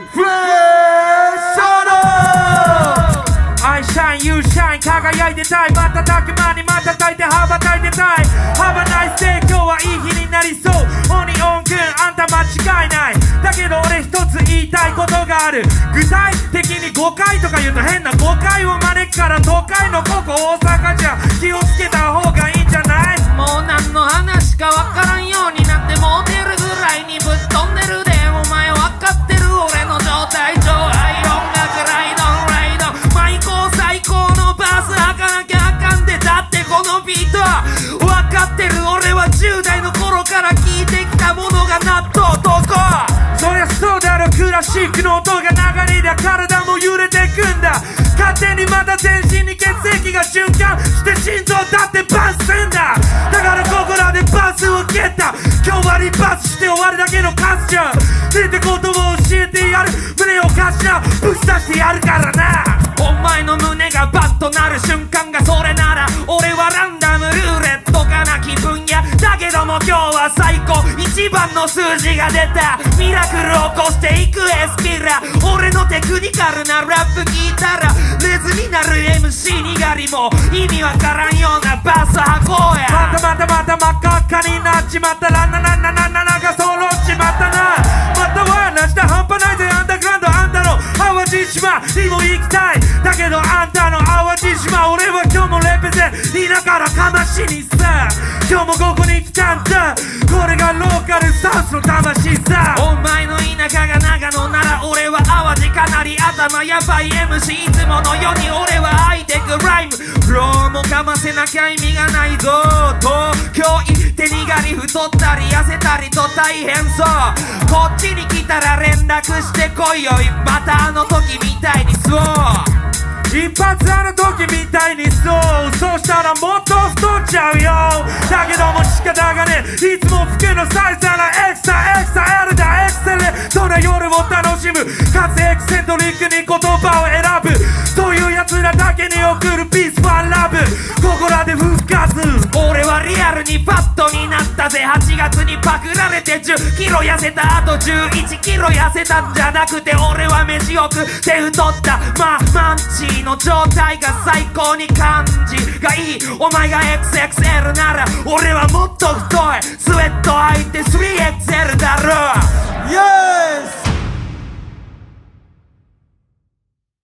フレッシャーI shine, you shine 輝いてたい瞬く間に瞬いて羽ばたいてたい Have a nice day 今日はいい日になりそうオニオン君あんた間違いないだけど俺一つ言いたいことがある具体的に誤解とか言うと変な誤解を招くから都会のここ大阪じゃ気をつけた方がいいんじゃないもう何の話かわからんようになってモテるぐらいにぶっ飛んでるでお前わかってる俺の状態上愛音楽ライドンライドン毎高最高のバース履かなきゃあかんでだってこのビートわかってる俺は10代の頃から聴いてきたものが納豆とこそりゃそうだろクラシックの音が流れりゃ体も揺れてくんだ勝手にまた全身に血液が循環して心臓だってバスすんだだからここらでバスを蹴った今日はリバースして終わるだけのカスじゃん出てことを教えてやる胸を貸しなぶっ刺してやるからなお前の胸がバッとなる瞬間がそれなら俺はランダムルーレットかな気分やだけども今日は最高一番の数字が出たミラクル起こしていくエスキラ俺のテクニカルなラップ聞いたらレズになる MC にがりも意味わからんようなバス箱やまた真っ赤っかになっちまったらなんか揃っちまったなまた話した半端ないぜアンダーグラウンドあんたの淡路島にも行きたいだけどあんたの淡路島俺は今日もレペゼン田舎からかましにさ今日もここに来たんだこれがローカルサウスの魂さお前の田舎が長野なら俺は淡路かなり頭やばい MC いつものように俺はハイテクライムフローもかませなきゃ意味がないぞ東京行ってにがり太ったり痩せたりと大変そうこっちに来たら連絡してこいよまたあの時みたいにそう一発あの時みたいにそうそしたらもっと太っちゃうよだけども仕方がねいつも服のサイズなエクサ L だエクセレントな夜を楽しむかつエクセントリックに言葉を選ぶそういう奴らだけに送るピースファンラブここらで復活俺はリアルにファットになったぜ8月にパクられて10キロ痩せたあと11キロ痩せたんじゃなくて俺は飯を食って太ったマンチの状態が最高に感じがいいお前が XXL なら俺はもっと太いスウェット履いて 3XL だろ Yes